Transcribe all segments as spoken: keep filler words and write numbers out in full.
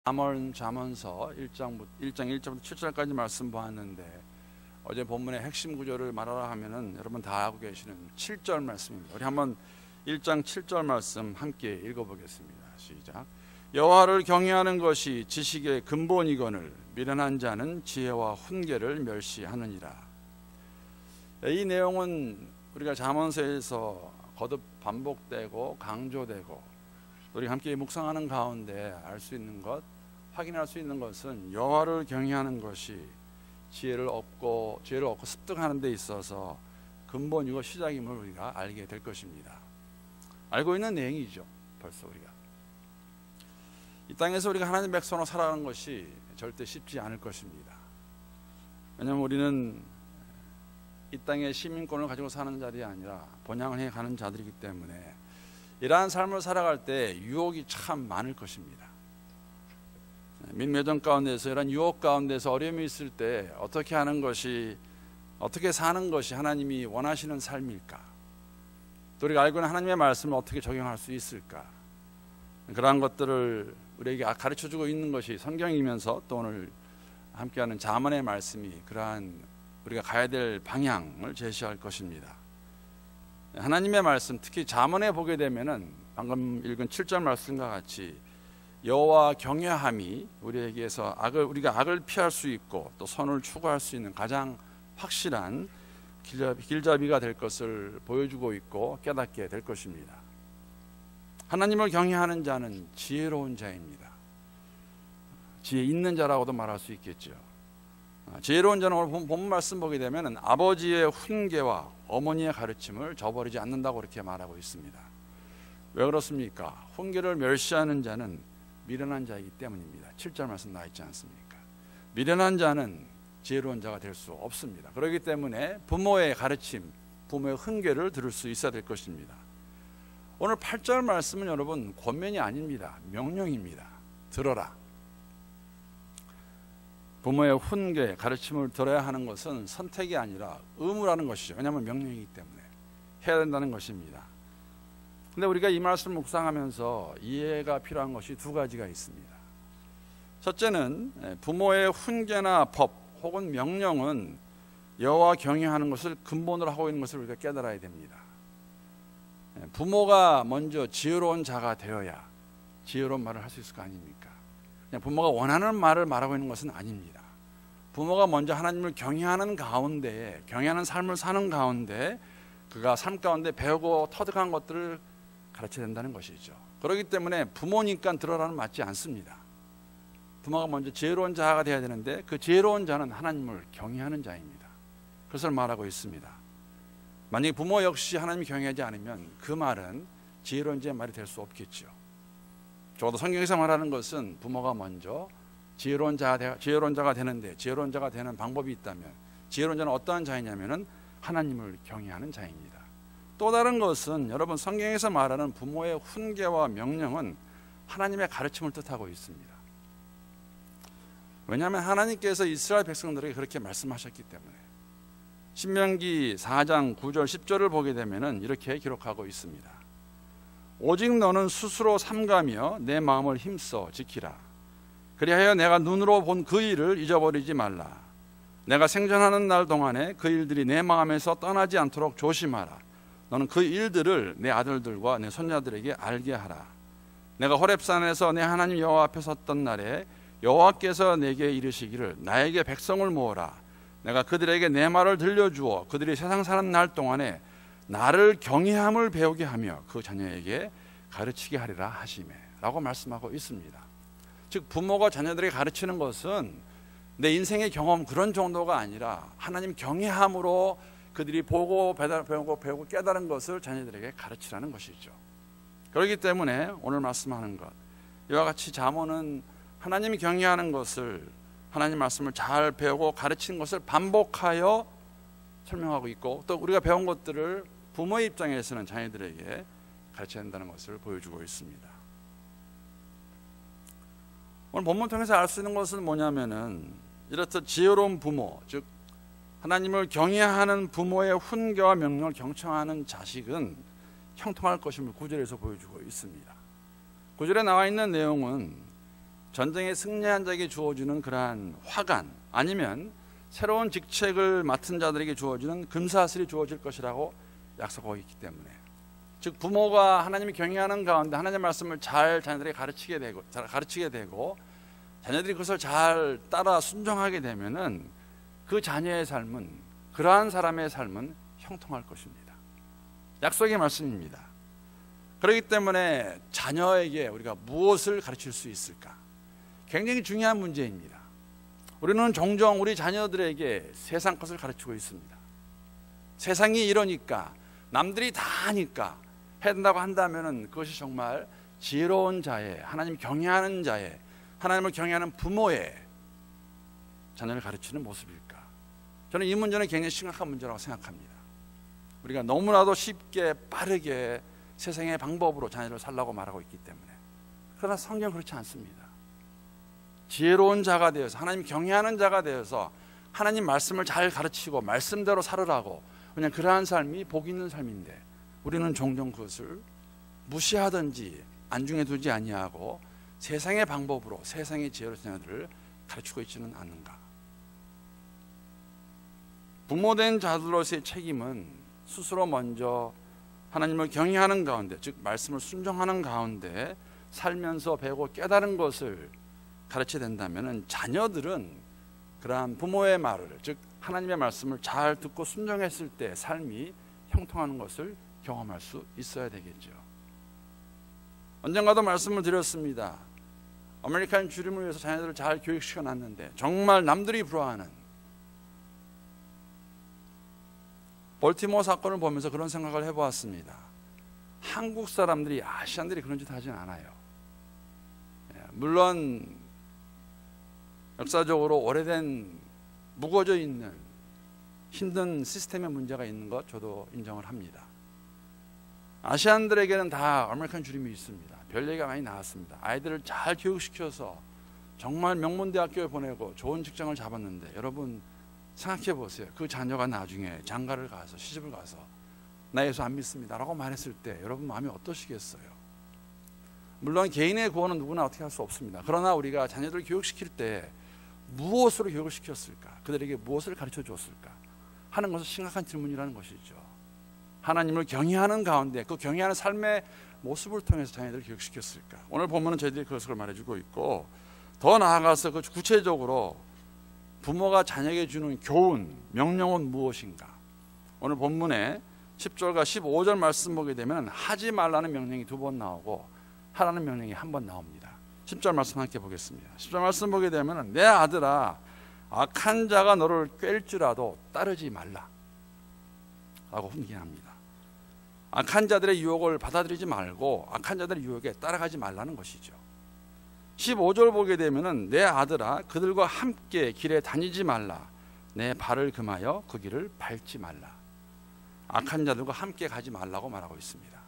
잠언, 잠언서 일 장 일 절부터 칠 절까지 말씀 보았는데, 어제 본문의 핵심 구절을 말하라 하면은 여러분 다 알고 계시는 칠 절 말씀입니다. 우리 한번 일 장 칠 절 말씀 함께 읽어보겠습니다. 시작. 여호와를 경외하는 것이 지식의 근본이거늘 미련한 자는 지혜와 훈계를 멸시하느니라. 이 내용은 우리가 잠언서에서 거듭 반복되고 강조되고 우리 함께 묵상하는 가운데 알 수 있는 것, 확인할 수 있는 것은 여호와를 경외하는 것이 지혜를 얻고 지혜를 얻고 습득하는 데 있어서 근본이고 시작임을 우리가 알게 될 것입니다. 알고 있는 내용이죠. 벌써 우리가 이 땅에서 우리가 하나님의 백성으로 살아가는 것이 절대 쉽지 않을 것입니다. 왜냐하면 우리는 이 땅의 시민권을 가지고 사는 자들이 아니라 본향을 해 가는 자들이기 때문에 이러한 삶을 살아갈 때 유혹이 참 많을 것입니다. 민매정 가운데서 이런 유혹 가운데서 어려움이 있을 때 어떻게 하는 것이, 어떻게 사는 것이 하나님이 원하시는 삶일까? 또 우리가 알고 있는 하나님의 말씀을 어떻게 적용할 수 있을까? 그러한 것들을 우리에게 가르쳐주고 있는 것이 성경이면서 또 오늘 함께하는 잠언의 말씀이 그러한 우리가 가야 될 방향을 제시할 것입니다. 하나님의 말씀, 특히 잠언에 보게 되면은 방금 읽은 칠 절 말씀과 같이 여호와 경외함이 우리에게서 악을 우리가 악을 피할 수 있고 또 선을 추구할 수 있는 가장 확실한 길잡이가 될 것을 보여주고 있고 깨닫게 될 것입니다. 하나님을 경외하는 자는 지혜로운 자입니다. 지혜 있는 자라고도 말할 수 있겠죠. 지혜로운 자는 오늘 본 말씀 보게 되면 아버지의 훈계와 어머니의 가르침을 저버리지 않는다고 그렇게 말하고 있습니다. 왜 그렇습니까? 훈계를 멸시하는 자는 미련한 자이기 때문입니다. 칠 절 말씀 나와 있지 않습니까? 미련한 자는 지혜로운 자가 될 수 없습니다. 그렇기 때문에 부모의 가르침, 부모의 훈계를 들을 수 있어야 될 것입니다. 오늘 팔 절 말씀은 여러분 권면이 아닙니다. 명령입니다. 들어라. 부모의 훈계, 가르침을 들어야 하는 것은 선택이 아니라 의무라는 것이죠. 왜냐하면 명령이기 때문에 해야 된다는 것입니다. 근데 우리가 이 말씀을 묵상하면서 이해가 필요한 것이 두 가지가 있습니다. 첫째는 부모의 훈계나 법 혹은 명령은 여호와 경외하는 것을 근본으로 하고 있는 것을 우리가 깨달아야 됩니다. 부모가 먼저 지혜로운 자가 되어야 지혜로운 말을 할 수 있을 거 아닙니까? 그냥 부모가 원하는 말을 말하고 있는 것은 아닙니다. 부모가 먼저 하나님을 경외하는 가운데, 경외하는 삶을 사는 가운데 그가 삶 가운데 배우고 터득한 것들을 가르쳐야 된다는 것이죠. 그렇기 때문에 부모니까 들어라는 맞지 않습니다. 부모가 먼저 지혜로운 자가 되어야 되는데 그 지혜로운 자는 하나님을 경외하는 자입니다. 그것을 말하고 있습니다. 만약에 부모 역시 하나님을 경외하지 않으면 그 말은 지혜로운 자의 말이 될 수 없겠죠. 적어도 성경에서 말하는 것은 부모가 먼저 지혜로운 자가, 지혜로운 자가 되는데 지혜로운 자가 되는 방법이 있다면 지혜로운 자는 어떠한 자이냐면은 하나님을 경외하는 자입니다. 또 다른 것은 여러분 성경에서 말하는 부모의 훈계와 명령은 하나님의 가르침을 뜻하고 있습니다. 왜냐하면 하나님께서 이스라엘 백성들에게 그렇게 말씀하셨기 때문에 신명기 사 장 구 절 십 절을 보게 되면 이렇게 기록하고 있습니다. 오직 너는 스스로 삼가며 내 마음을 힘써 지키라. 그리하여 내가 눈으로 본 그 일을 잊어버리지 말라. 내가 생존하는 날 동안에 그 일들이 내 마음에서 떠나지 않도록 조심하라. 너는 그 일들을 내 아들들과 내 손자들에게 알게 하라. 내가 호렙산에서 내 하나님 여호와 앞에 섰던 날에 여호와께서 내게 이르시기를 나에게 백성을 모으라. 내가 그들에게 내 말을 들려주어 그들이 세상 사는 날 동안에 나를 경외함을 배우게 하며 그 자녀에게 가르치게 하리라 하시매 라고 말씀하고 있습니다. 즉 부모가 자녀들에게 가르치는 것은 내 인생의 경험 그런 정도가 아니라 하나님 경외함으로 그들이 보고 배우고 배우고 깨달은 것을 자녀들에게 가르치라는 것이죠. 그렇기 때문에 오늘 말씀하는 것, 이와 같이 잠언은 하나님이 경외하는 것을, 하나님 말씀을 잘 배우고 가르치는 것을 반복하여 설명하고 있고 또 우리가 배운 것들을 부모의 입장에서는 자녀들에게 가르쳐야 한다는 것을 보여주고 있습니다. 오늘 본문 통해서 알 수 있는 것은 뭐냐면은 이렇듯 지혜로운 부모, 즉 하나님을 경외하는 부모의 훈계와 명령을 경청하는 자식은 형통할 것임을 구 절에서 보여주고 있습니다. 구 절에 나와 있는 내용은 전쟁에 승리한 자에게 주어지는 그러한 화관, 아니면 새로운 직책을 맡은 자들에게 주어지는 금사슬이 주어질 것이라고 약속하고 있기 때문에, 즉 부모가 하나님이 경외하는 가운데 하나님의 말씀을 잘 자녀들에게 가르치게 되고 잘 가르치게 되고 자녀들이 그것을 잘 따라 순종하게 되면은 그 자녀의 삶은, 그러한 사람의 삶은 형통할 것입니다. 약속의 말씀입니다. 그렇기 때문에 자녀에게 우리가 무엇을 가르칠 수 있을까? 굉장히 중요한 문제입니다. 우리는 종종 우리 자녀들에게 세상 것을 가르치고 있습니다. 세상이 이러니까, 남들이 다 하니까 해야 된다고 한다면 그것이 정말 지혜로운 자의, 하나님 경외하는 자의, 하나님을 경외하는 부모의 자녀를 가르치는 모습일까? 저는 이 문제는 굉장히 심각한 문제라고 생각합니다. 우리가 너무나도 쉽게 빠르게 세상의 방법으로 자녀를 살라고 말하고 있기 때문에. 그러나 성경은 그렇지 않습니다. 지혜로운 자가 되어서, 하나님 경외하는 자가 되어서 하나님 말씀을 잘 가르치고 말씀대로 살으라고, 그냥 그러한 삶이 복 있는 삶인데 우리는 종종 그것을 무시하든지 안중에 두지 아니하고 세상의 방법으로, 세상의 지혜로 자녀들을 가르치고 있지는 않는가? 부모된 자들로서의 책임은 스스로 먼저 하나님을 경외하는 가운데, 즉 말씀을 순종하는 가운데 살면서 배우고 깨달은 것을 가르쳐야 된다면 자녀들은 그러한 부모의 말을, 즉 하나님의 말씀을 잘 듣고 순종했을 때 삶이 형통하는 것을 경험할 수 있어야 되겠죠. 언젠가도 말씀을 드렸습니다. 아메리칸 주림을 위해서 자녀들을 잘 교육시켜 놨는데 정말 남들이 부러워하는 볼티모어 사건을 보면서 그런 생각을 해보았습니다. 한국 사람들이, 아시안들이 그런 짓 하진 않아요. 물론 역사적으로 오래된 묵어져 있는 힘든 시스템의 문제가 있는 것 저도 인정을 합니다. 아시안들에게는 다 아메리칸 주림이 있습니다. 별 얘기가 많이 나왔습니다. 아이들을 잘 교육시켜서 정말 명문대학교에 보내고 좋은 직장을 잡았는데, 여러분 생각해 보세요. 그 자녀가 나중에 장가를 가서, 시집을 가서 나 예수 안 믿습니다 라고 말했을 때 여러분 마음이 어떠시겠어요? 물론 개인의 구원은 누구나 어떻게 할 수 없습니다. 그러나 우리가 자녀들을 교육시킬 때 무엇으로 교육을 시켰을까? 그들에게 무엇을 가르쳐 주었을까? 하는 것은 심각한 질문이라는 것이죠. 하나님을 경외하는 가운데 그 경외하는 삶의 모습을 통해서 자녀들을 교육시켰을까? 오늘 본문은 저희들이 그것을 말해주고 있고, 더 나아가서 그 구체적으로 부모가 자녀에게 주는 교훈, 명령은 무엇인가? 오늘 본문에 십 절과 십오 절 말씀 보게 되면 하지 말라는 명령이 두 번 나오고 하라는 명령이 한 번 나옵니다. 십 절 말씀 함께 보겠습니다. 십 절 말씀 보게 되면 내 아들아, 악한 자가 너를 꿰일지라도 따르지 말라 라고 훈계합니다. 악한 자들의 유혹을 받아들이지 말고 악한 자들의 유혹에 따라가지 말라는 것이죠. 십오 절 보게 되면 내 아들아, 그들과 함께 길에 다니지 말라. 내 발을 금하여 그 길을 밟지 말라. 악한 자들과 함께 가지 말라고 말하고 있습니다.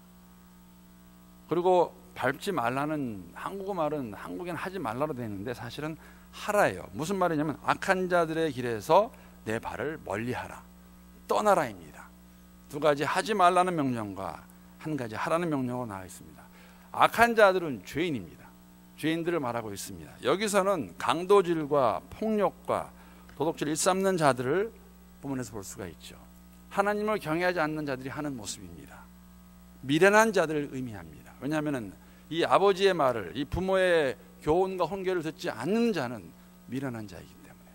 그리고 밟지 말라는 한국어 말은 한국에는 하지 말라로 되어 있는데 사실은 하라예요. 무슨 말이냐면 악한 자들의 길에서 내 발을 멀리하라, 떠나라입니다. 두 가지 하지 말라는 명령과 한 가지 하라는 명령으로 나와 있습니다. 악한 자들은 죄인입니다. 죄인들을 말하고 있습니다. 여기서는 강도질과 폭력과 도덕질을 일삼는 자들을 본문에서 볼 수가 있죠. 하나님을 경외하지 않는 자들이 하는 모습입니다. 미련한 자들을 의미합니다. 왜냐하면 이 아버지의 말을, 이 부모의 교훈과 훈계를 듣지 않는 자는 미련한 자이기 때문에.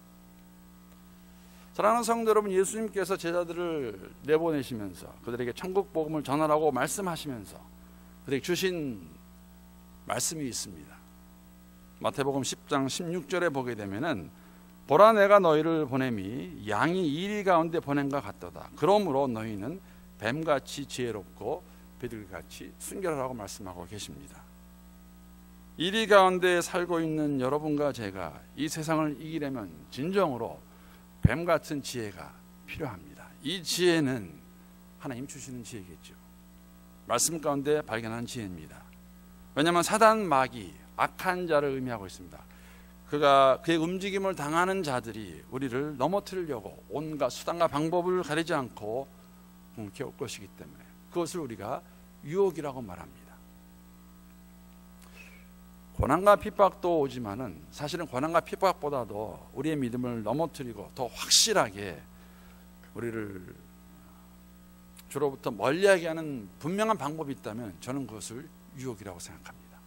사랑하는 성도 여러분, 예수님께서 제자들을 내보내시면서 그들에게 천국 복음을 전하라고 말씀하시면서 그들에게 주신 말씀이 있습니다. 마태복음 십 장 십육 절에 보게 되면은 보라, 내가 너희를 보냄이 양이 이리 가운데 보냄과 같도다. 그러므로 너희는 뱀같이 지혜롭고 비둘기같이 순결하라고 말씀하고 계십니다. 이리 가운데 살고 있는 여러분과 제가 이 세상을 이기려면 진정으로 뱀같은 지혜가 필요합니다. 이 지혜는 하나님 주시는 지혜겠죠. 말씀 가운데 발견한 지혜입니다. 왜냐하면 사단 마귀, 악한 자를 의미하고 있습니다. 그가 그의 움직임을 당하는 자들이 우리를 넘어뜨리려고 온갖 수단과 방법을 가리지 않고 공격해 올 것이기 때문에 그것을 우리가 유혹이라고 말합니다. 고난과 핍박도 오지만은 사실은 고난과 핍박보다도 우리의 믿음을 넘어뜨리고 더 확실하게 우리를 주로부터 멀리하게 하는 분명한 방법이 있다면 저는 그것을 유혹이라고 생각합니다.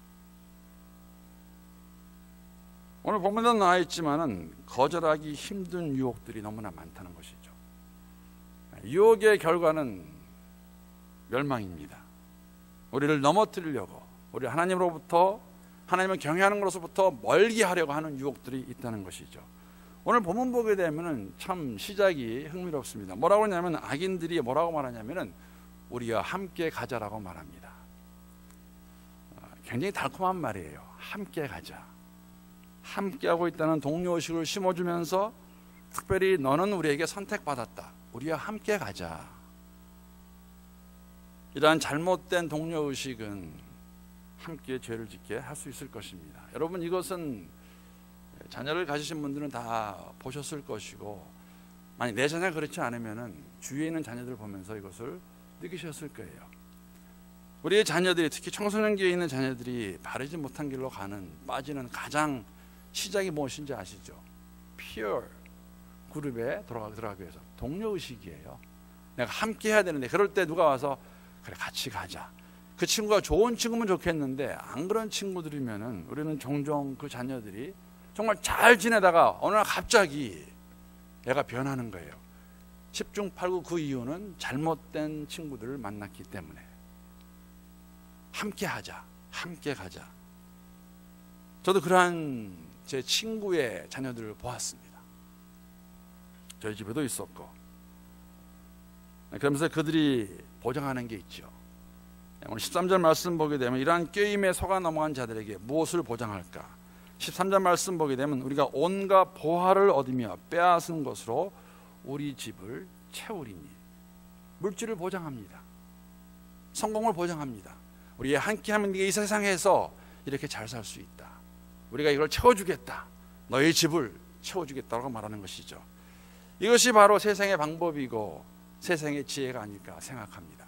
오늘 본문에 나와 있지만은 거절하기 힘든 유혹들이 너무나 많다는 것이죠. 유혹의 결과는 멸망입니다. 우리를 넘어뜨리려고, 우리 하나님으로부터, 하나님을 경외하는 것으로부터 멀게 하려고 하는 유혹들이 있다는 것이죠. 오늘 본문 보게 되면은 참 시작이 흥미롭습니다. 뭐라고 하냐면 악인들이 뭐라고 말하냐면은 우리와 함께 가자라고 말합니다. 굉장히 달콤한 말이에요. 함께 가자. 함께하고 있다는 동료의식을 심어주면서 특별히 너는 우리에게 선택받았다. 우리와 함께 가자. 이러한 잘못된 동료의식은 함께 죄를 짓게 할 수 있을 것입니다. 여러분, 이것은 자녀를 가지신 분들은 다 보셨을 것이고, 만약 내 자녀가 그렇지 않으면 주위에 있는 자녀들 보면서 이것을 느끼셨을 거예요. 우리의 자녀들이, 특히 청소년기에 있는 자녀들이 바르지 못한 길로 가는, 빠지는 가장 시작이 무엇인지 아시죠? peer 그룹에 들어가기 위해서 동료의식이에요. 내가 함께 해야 되는데, 그럴 때 누가 와서 그래 같이 가자. 그 친구가 좋은 친구면 좋겠는데 안 그런 친구들이면은 우리는 종종 그 자녀들이 정말 잘 지내다가 어느 날 갑자기 애가 변하는 거예요. 십중팔구 그 이유는 잘못된 친구들을 만났기 때문에. 함께 하자, 함께 가자. 저도 그러한 제 친구의 자녀들을 보았습니다. 저희 집에도 있었고. 그러면서 그들이 보장하는 게 있죠. 오늘 십삼 절 말씀 보게 되면 이러한 꾀임에 속아 넘어간 자들에게 무엇을 보장할까? 십삼 절 말씀 보게 되면 우리가 온갖 보화를 얻으며 빼앗은 것으로 우리 집을 채우리니. 물질을 보장합니다. 성공을 보장합니다. 우리 함께하면 네가 이 세상에서 이렇게 잘 살 수 있다. 우리가 이걸 채워주겠다. 너의 집을 채워주겠다고 말하는 것이죠. 이것이 바로 세상의 방법이고 세상의 지혜가 아닐까 생각합니다.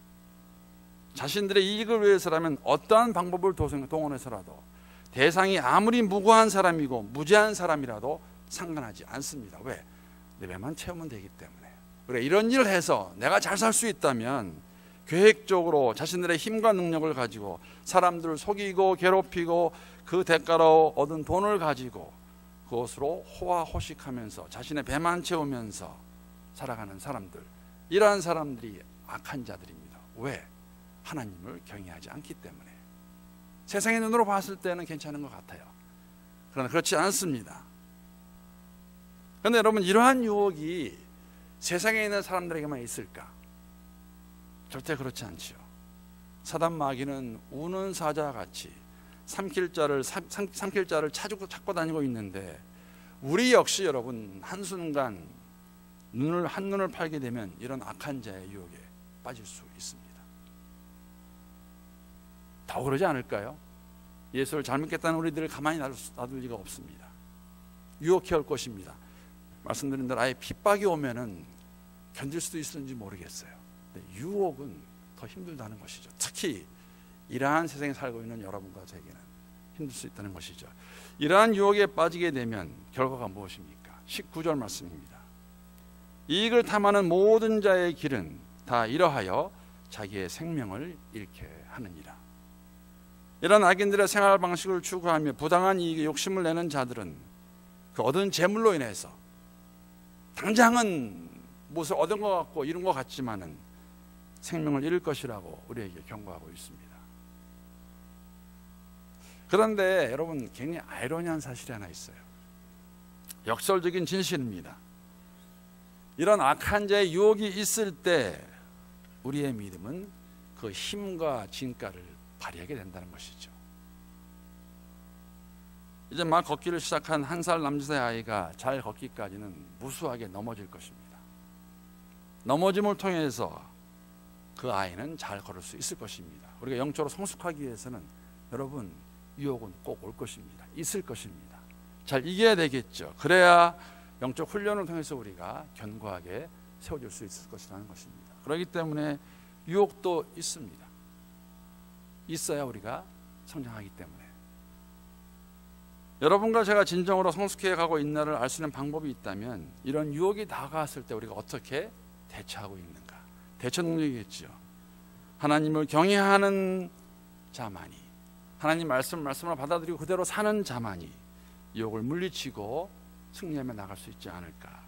자신들의 이익을 위해서라면 어떠한 방법을 동원해서라도 대상이 아무리 무고한 사람이고 무죄한 사람이라도 상관하지 않습니다. 왜? 내 배만 채우면 되기 때문에. 그래, 이런 일을 해서 내가 잘 살 수 있다면 계획적으로 자신들의 힘과 능력을 가지고 사람들을 속이고 괴롭히고 그 대가로 얻은 돈을 가지고 그것으로 호화호식하면서 자신의 배만 채우면서 살아가는 사람들, 이러한 사람들이 악한 자들입니다. 왜? 하나님을 경외하지 않기 때문에. 세상의 눈으로 봤을 때는 괜찮은 것 같아요. 그러나 그렇지 않습니다. 그런데 여러분, 이러한 유혹이 세상에 있는 사람들에게만 있을까? 절대 그렇지 않지요. 사단 마귀는 우는 사자와 같이 삼킬 자를 삼, 삼킬 자를 찾고 찾고 다니고 있는데, 우리 역시 여러분 한순간 눈을 한눈을 팔게 되면 이런 악한 자의 유혹에 빠질 수 있습니다. 더 그러지 않을까요? 예수를 잘 믿겠다는 우리들을 가만히 놔둘 리가 없습니다. 유혹해 올 것입니다. 말씀드린 대로 아예 핍박이 오면은 견딜 수도 있을지 모르겠어요. 근데 유혹은 더 힘들다는 것이죠. 특히 이러한 세상에 살고 있는 여러분과 저에게는 힘들 수 있다는 것이죠. 이러한 유혹에 빠지게 되면 결과가 무엇입니까? 십구 절 말씀입니다. 이익을 탐하는 모든 자의 길은 다 이러하여 자기의 생명을 잃게 하느니라. 이런 악인들의 생활 방식을 추구하며 부당한 이익에 욕심을 내는 자들은 그 얻은 재물로 인해서 당장은 무엇을 얻은 것 같고 이룬 것 같지만은 생명을 잃을 것이라고 우리에게 경고하고 있습니다. 그런데 여러분, 굉장히 아이러니한 사실이 하나 있어요. 역설적인 진실입니다. 이런 악한 자의 유혹이 있을 때 우리의 믿음은 그 힘과 진가를 발휘하게 된다는 것이죠. 이제 막 걷기를 시작한 한 살 남자의 아이가 잘 걷기까지는 무수하게 넘어질 것입니다. 넘어짐을 통해서 그 아이는 잘 걸을 수 있을 것입니다. 우리가 영적으로 성숙하기 위해서는 여러분, 유혹은 꼭 올 것입니다. 있을 것입니다. 잘 이겨야 되겠죠. 그래야 영적 훈련을 통해서 우리가 견고하게 세워질 수 있을 것이라는 것입니다. 그렇기 때문에 유혹도 있습니다. 있어야 우리가 성장하기 때문에. 여러분과 제가 진정으로 성숙해 가고 있나를 알 수 있는 방법이 있다면 이런 유혹이 다가왔을 때 우리가 어떻게 대처하고 있는가. 대처 능력이겠죠. 하나님을 경외하는 자만이, 하나님 말씀, 말씀을 받아들이고 그대로 사는 자만이 유혹을 물리치고 승리하며 나갈 수 있지 않을까.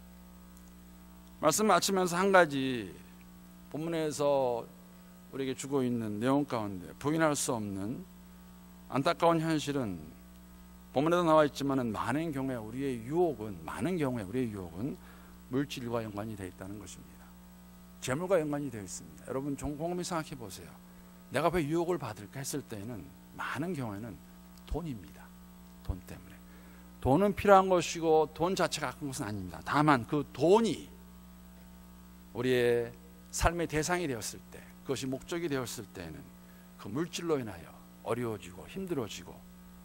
말씀 마치면서 한 가지 본문에서 우리에게 주고 있는 내용 가운데 부인할 수 없는 안타까운 현실은 본문에도 나와 있지만 많은 경우에 우리의 유혹은 많은 경우에 우리의 유혹은 물질과 연관이 되어 있다는 것입니다. 재물과 연관이 되어 있습니다. 여러분 곰곰이 생각해 보세요. 내가 왜 유혹을 받을까 했을 때에는 많은 경우에는 돈입니다. 돈 때문에. 돈은 필요한 것이고 돈 자체가 악한 것은 아닙니다. 다만 그 돈이 우리의 삶의 대상이 되었을 때, 그것이 목적이 되었을 때에는 그 물질로 인하여 어려워지고 힘들어지고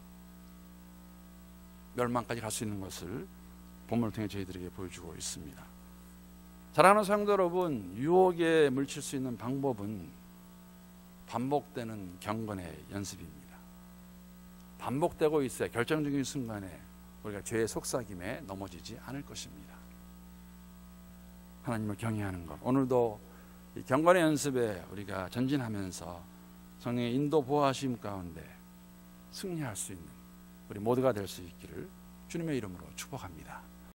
멸망까지 갈 수 있는 것을 본문을 통해 저희들에게 보여주고 있습니다. 사랑하는 성도 여러분, 유혹에 물칠 수 있는 방법은 반복되는 경건의 연습입니다. 반복되고 있어야 결정적인 순간에 우리가 죄의 속삭임에 넘어지지 않을 것입니다. 하나님을 경외하는 것, 오늘도 이 경건의 연습에 우리가 전진하면서 성령의 인도 보호하심 가운데 승리할 수 있는 우리 모두가 될 수 있기를 주님의 이름으로 축복합니다.